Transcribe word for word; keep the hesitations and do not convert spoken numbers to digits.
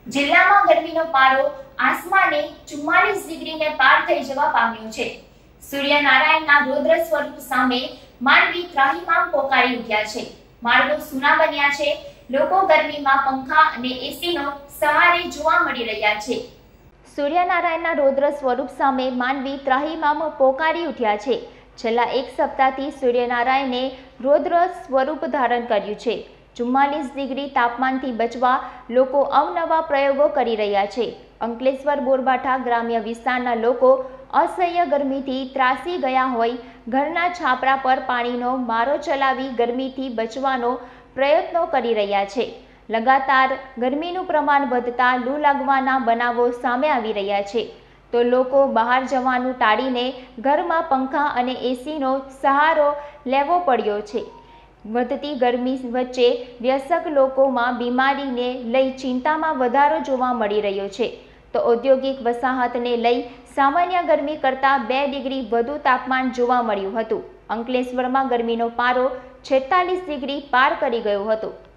જિલ્લામાં ગરમીનો પારો આસમાને ચુમ્માલીસ ડિગ્રીને પાર થઈ જવા પામ્યો છે। સૂર્યનારાયણના રૌદ્ર સ્વરૂપ સામે માનવી ત્રાહિમામ પોકારી ઉઠ્યા છે। માર્ગો સૂના બન્યા છે। લોકો ગરમીમાં પંખા અને એસીનો સહારે જોવા મળી રહ્યા છે। સૂર્યનારાયણના રૌદ્ર સ્વરૂપ સામે માનવી ત્રાહિમામ પોકારી ઉઠ્યા છે। છેલ્લા એક સપ્તાહથી સૂર્યનારાયણે રૌદ્ર સ્વરૂપ ધારણ કર્યું છે। ચુમ્માલીસ ડિગ્રી તાપમાનથી બચવા લોકો અવનવા પ્રયોગો કરી રહ્યા છે। અંકલેશ્વર બોરબાઠા ગ્રામ્ય વિસ્તારના લોકો અસહ્ય ગરમીથી ત્રાસી ગયા હોય ઘરના છાપરા પર પાણીનો મારો ચલાવી ગરમીથી બચવાનો પ્રયત્નો કરી રહ્યા છે। લગાતાર ગરમીનું પ્રમાણ વધતા લૂ લાગવાના બનાવો સામે આવી રહ્યા છે તો લોકો બહાર જવાનું ટાળીને ઘરમાં પંખા અને એસીનો સહારો લેવો પડ્યો છે। વધતી ગરમી વચ્ચે વયસ્ક લોકોમાં બીમારીને લઈ ચિંતામાં વધારો જોવા મળી રહ્યો છે તો ઔદ્યોગિક વસાહતને લઈ સામાન્ય ગરમી કરતાં બે ડિગ્રી વધુ તાપમાન જોવા મળ્યું હતું। અંકલેશ્વરમાં ગરમીનો પારો છેતાલીસ ડિગ્રી પાર કરી ગયો હતો।